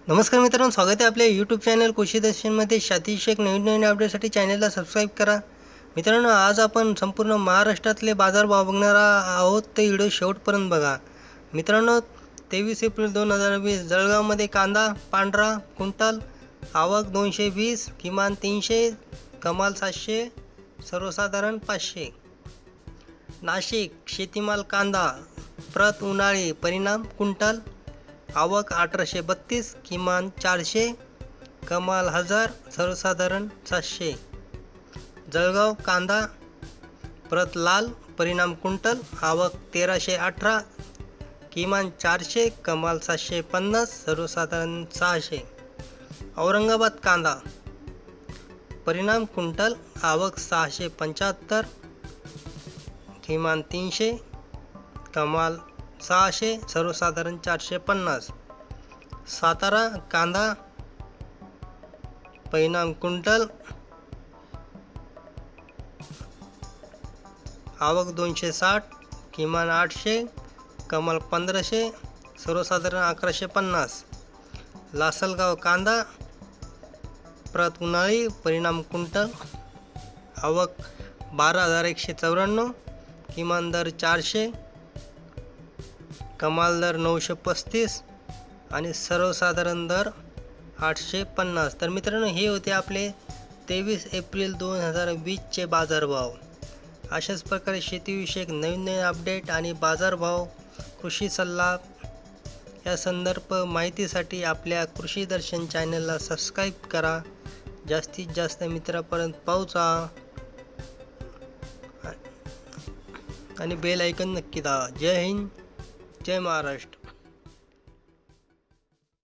नमस्कार मित्रांनो, स्वागत आहे आपल्या यूट्यूब चॅनल कृषी दर्शनमध्ये. शेतीविषयक नवीन अपडेटसाठी चॅनलला सबस्क्राईब करा. मित्रांनो, आज आपण संपूर्ण महाराष्ट्रातले बाजारभाव बघणार आहोत, ते व्हिडिओ शेवटपर्यंत बघा. मित्रांनो, 23 एप्रिल 2020 जळगावमध्ये कांदा पांढरा क्विंटल आवक 220, किमान 300, कमाल 700, सर्वसाधारण 500. नाशिक शेतीमाल कांदा प्रत उन्हाळी परिणाम क्विंटल आवक 1832, किमान 400, कमाल 1000, सर्वसाधारण 700. जळगाव कांदा प्रत लाल परिणाम क्विंटल आवक 1318, किमान 400, कमाल 750, सर्वसाधारण 600. औरंगाबाद कांदा परिणाम क्विंटल आवक 675, किमान 300, कमाल 600, सर्वसाधारण 450. सातारा कांदा परिणाम क्विंटल आवक 260, किमान 800, कमाल 1500, सर्वसाधारण 1150. लासलगाव कांदा प्रत उन्हाळी परिणाम क्विंटल आवक 12,194, किमान दर 400, कमाल दर 935 आणि सर्वसाधारण दर 850. तर मित्रांनो, हे होते आपले 23 एप्रिल 2020चे बाजारभाव. अशाच प्रकारे शेतीविषयक नवीन अपडेट आणि बाजारभाव, कृषी सल्ला या संदर्भ माहितीसाठी आपल्या कृषी दर्शन चॅनलला सबस्क्राईब करा. जास्तीत जास्त मित्रांपर्यंत पोहोचा आणि बेल आयकॉन नक्की दाबा. जय हिंद, जय महाराष्ट्र.